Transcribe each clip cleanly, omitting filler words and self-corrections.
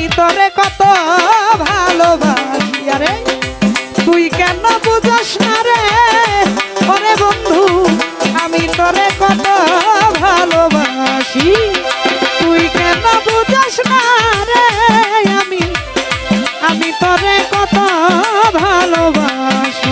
তোরে কত ভালোবাসি আরে তুই কেন বুঝস না রে ওরে বন্ধু আমি তোরে কত ভালোবাসি তুই কেন বুঝস না রে আমি তোরে কত ভালোবাসি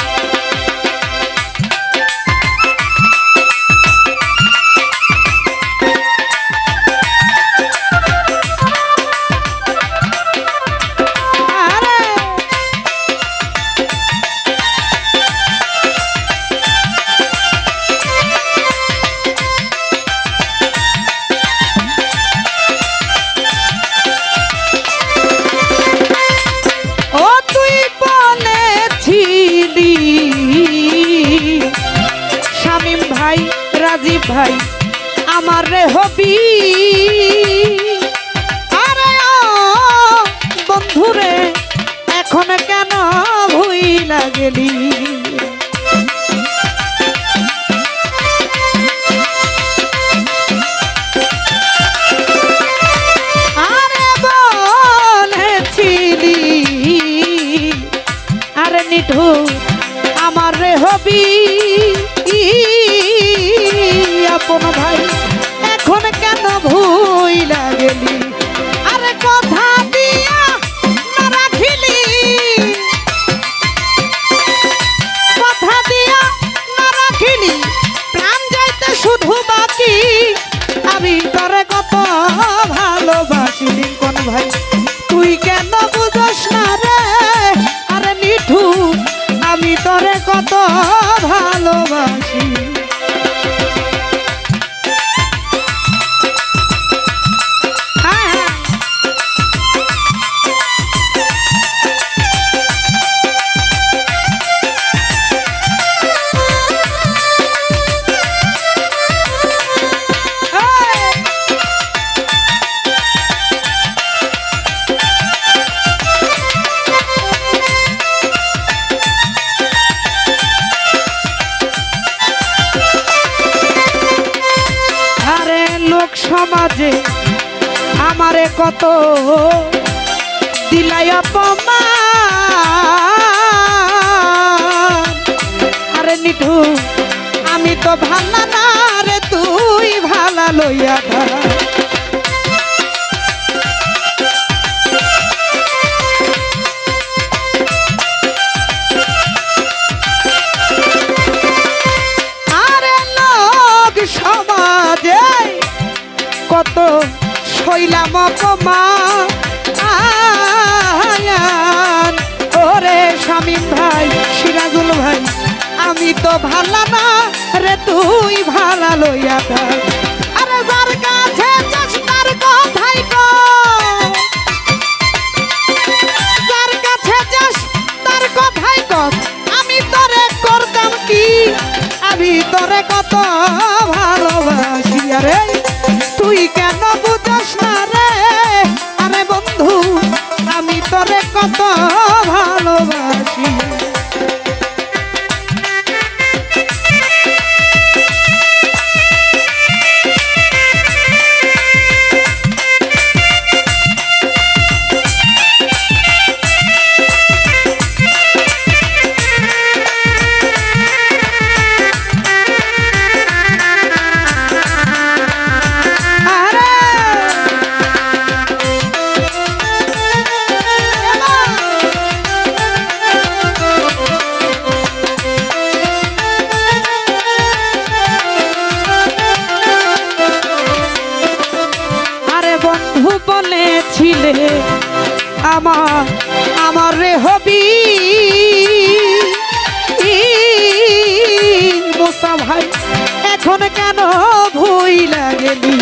রাজীব ভাই আমার রে হবি আরে বন্ধুরে এখন কেন ভুইলা গেলি আরে বলেছিলি আরে নিঠু আমার রে হবি আপন ভাই এখন কেন ভুইলা গেলি আরে কথা দিয়া না রাখিলি কথা দিয়া না রাখিলি প্রাণ যাইতে শুধু বাকি আমি তোরে কত ভালোবাসি লিঙ্কন ভাই তুই কেন বুঝস না রে আরে নিঠু আমি তোরে কত ভালোবাসি সমাজে আমারে কত দিলাই অপমান আরে নিঠু আমি তো ভালা না রে তুই ভালা লইয়া ধরা আরে লোক সমাজে কত শৈলাম অপমান ওরে শামীম ভাই সিরাজুল ভাই আমি তো ভালা না রে তুই ভালা লইয়া থাক আরে যার কাছে যাস তার কথাই কর যার কাছে যাস তার কথাই কর আমি তোরে করতাম কি আমি তোরে কত ভালোবাসি আরে তুই কেন বুঝস না রে আরে বন্ধু আমি তোরে কত ভালোবাসি বলেছিলে আমার রে হবি মোসা ভাই এখন কেন ভুইলা গেলি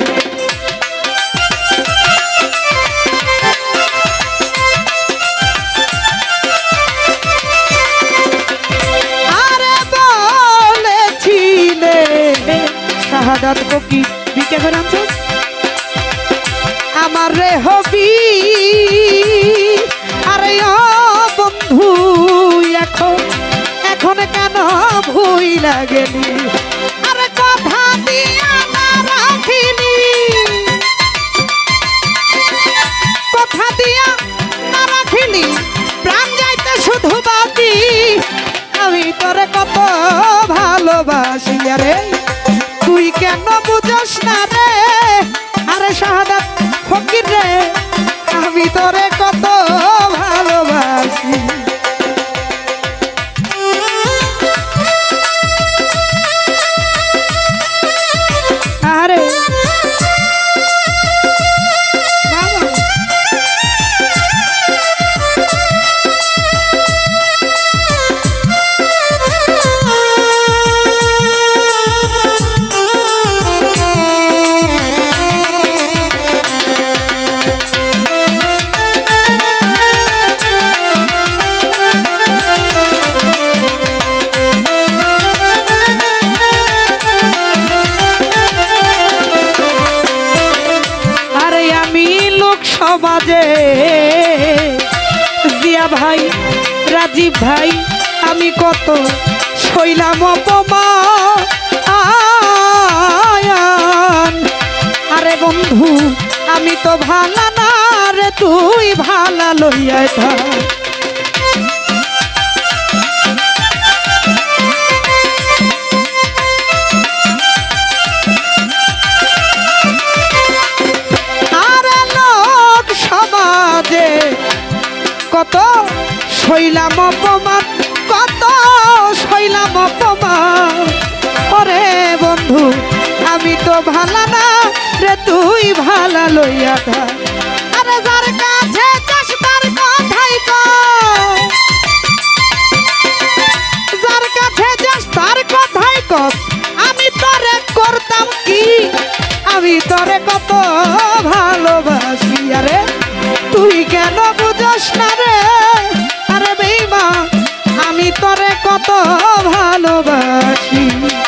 আরে বলেছিলে শাহাদাত কি বিকে করে আনছিস আমার রে হবি আরে বন্ধু এখন কেন ভুইলা গেলি আরে কথা দিয়া না রাখিলি ভালোবাসি রে তুই কেন বুঝস না রে আরে শাহাদাত ফকির রে আমি তোরে কত ভালোবাসি আরে সমাজে জিয়া ভাই রাজীব ভাই আমি কত শৈলাম অপমান আরে বন্ধু আমি তো ভালা না রে তুই ভালা লইয়া থাক কত শৈলাম অপমান কত শৈলাম অপমান ওরে বন্ধু আমি তো ভালা না রে তুই ভালা লইয়া থাক আরে যার কাছে যাস তার কথাই কর যার কাছে যাস তার কথাই কর আমি তোরে করতাম কি আমি তোরে কত ভালোবাসি আরে তুই কেন বুঝস না রে আরে বেঈমান আমি তোরে কত ভালোবাসি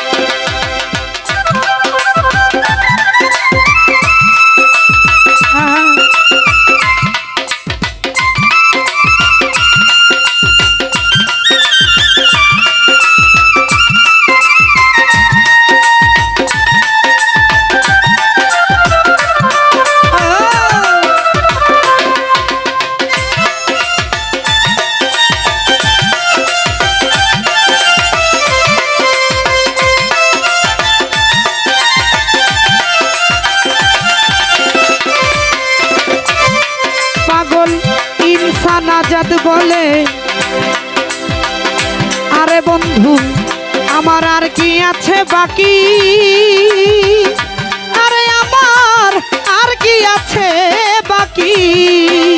নাজাত বলে আরে বন্ধু আমার আর কি আছে বাকি আরে আমার আর কি আছে বাকি